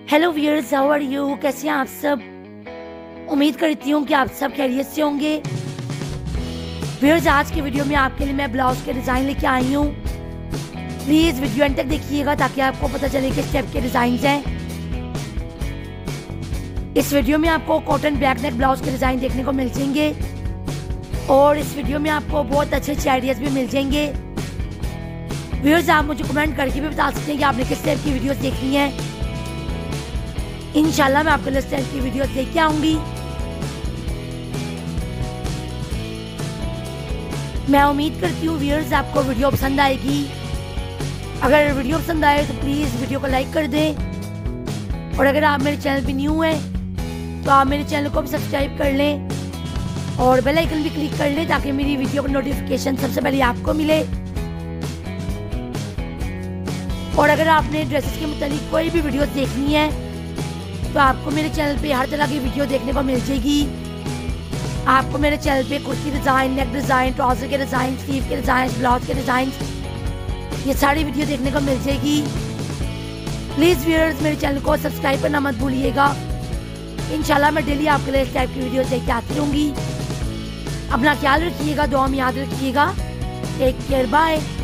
Hello viewers, how are you? कैसे हैं आप सब? उम्मीद करती हूँ कि आप सब खैरियत से होंगे। व्यूअर्स, आज की वीडियो में आपके लिए मैं ब्लाउज के डिज़ाइन लेके आई हूँ। प्लीज़ वीडियो एंड तक देखिएगा ताकि आपको पता चले किस टाइप के डिज़ाइन हैं। इस वीडियो में आपको कॉटन बैक नेक ब्लाउज के डिज़ाइन देखने को मिल जाएंगे और इस वीडियो में आपको बहुत अच्छे अच्छे आइडियाज़ भी मिल जाएंगे। व्यूअर्स, आप मुझे कमेंट करके भी बता सकते हैं कि आपने किस टाइप की वीडियोस देखनी है। इंशाल्लाह मैं आपके लिए इस टाइप की वीडियोस लेके आऊंगी। मैं उम्मीद करती हूँ व्यूअर्स आपको वीडियो पसंद आएगी। अगर वीडियो पसंद आए तो प्लीज़ वीडियो को लाइक कर दें और अगर आप मेरे चैनल पे न्यू हैं तो आप मेरे चैनल को भी सब्सक्राइब कर लें और बेल आइकन भी क्लिक कर लें ताकि मेरी वीडियो का नोटिफिकेशन सबसे पहले आपको मिले। और अगर आपने ड्रेसेस के मुतालिक कोई भी वीडियो देखनी है तो आपको मेरे चैनल पे हर तरह की वीडियो देखने को मिल जाएगी। आपको मेरे चैनल पे kurti design, neck design, trouser के डिज़ाइन, स्लीव के डिज़ाइन, ब्लाउज के डिज़ाइन, ये सारी वीडियो देखने को मिल जाएगी। प्लीज़ व्यूअर्स, मेरे चैनल को सब्सक्राइब करना मत भूलिएगा। इंशाल्लाह मैं डेली आपके लिए इस टाइप की वीडियो लेके आती रहूँगी। अपना ख्याल रखिएगा, दुआ में याद रखिएगा। Take care, bye.